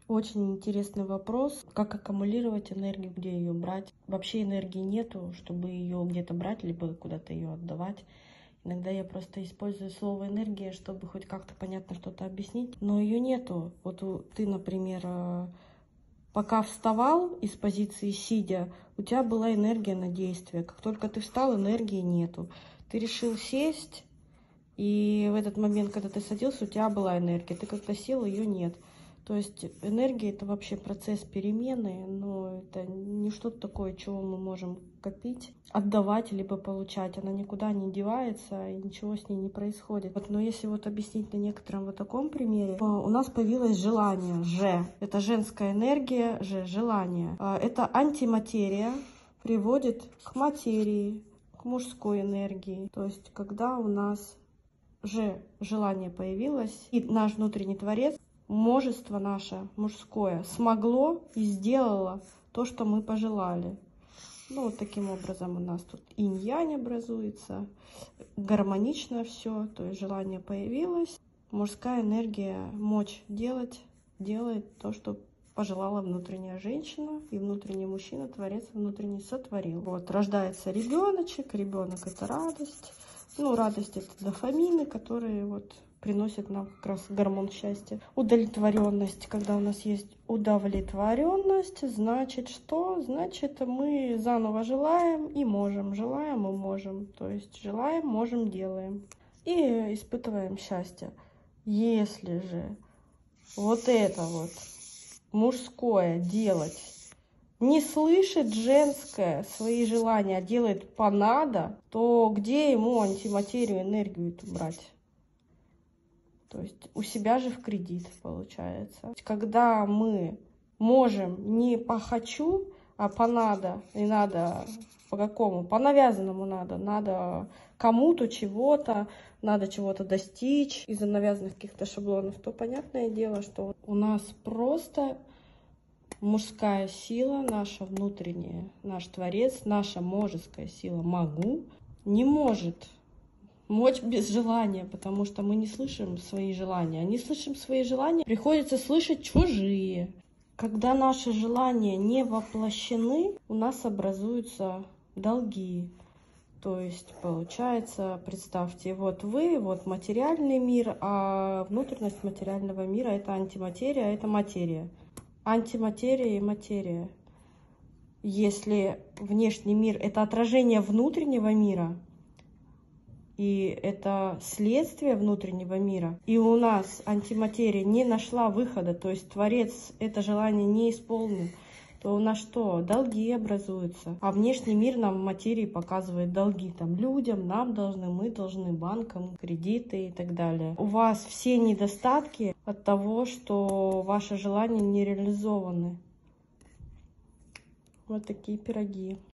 Очень интересный вопрос. Как аккумулировать энергию, где ее брать? Вообще энергии нету, чтобы ее где-то брать, либо куда-то ее отдавать. Иногда я просто использую слово энергия, чтобы хоть как-то понятно что-то объяснить, но ее нету. Вот ты, например, пока вставал из позиции сидя, у тебя была энергия на действие. Как только ты встал, энергии нету. Ты решил сесть, и в этот момент, когда ты садился, у тебя была энергия. Ты как-то сел, ее нет. То есть энергия — это вообще процесс перемены, но это не что-то такое, чего мы можем копить, отдавать, либо получать. Она никуда не девается, и ничего с ней не происходит. Вот, но если вот объяснить на некотором вот таком примере, у нас появилось желание, это женская энергия, желание. Это антиматерия приводит к материи, к мужской энергии. То есть когда у нас желание появилось, и наш внутренний творец, мужество наше мужское смогло и сделало то, что мы пожелали. Ну, вот таким образом у нас тут инь-янь образуется, гармонично все, то есть желание появилось, мужская энергия, мочь делать, делает то, что пожелала внутренняя женщина, и внутренний мужчина, творец внутренний сотворил. Вот, рождается ребеночек, ребенок — это радость. Ну, радость — это дофамины, которые вот приносят нам как раз гормон счастья. Удовлетворенность. Когда у нас есть удовлетворенность, значит что? Значит, мы заново желаем и можем. Желаем и можем. То есть желаем, можем, делаем. И испытываем счастье. Если же вот это вот мужское делать не слышит женское свои желания, а делает по надо, то где ему антиматерию, энергию эту брать? То есть у себя же в кредит получается. Когда мы можем не по хочу, а по надо, и надо по какому? По навязанному надо. Надо кому-то чего-то, надо чего-то достичь из-за навязанных каких-то шаблонов, то понятное дело, что у нас просто мужская сила, наша внутренняя, наш творец, наша мужская сила могу, не может мочь без желания, потому что мы не слышим свои желания. А не слышим свои желания, приходится слышать чужие. Когда наши желания не воплощены, у нас образуются долги. То есть, получается, представьте, вот вы, вот материальный мир, а внутренность материального мира — это антиматерия, это материя. Антиматерия и материя. Если внешний мир — это отражение внутреннего мира, и это следствие внутреннего мира, и у нас антиматерия не нашла выхода, то есть Творец это желание не исполнил, то у нас что? Долги образуются. А внешний мир нам в материи показывает долги. Там людям, нам должны, мы должны, банкам, кредиты и так далее. У вас все недостатки от того, что ваши желания не реализованы. Вот такие пироги.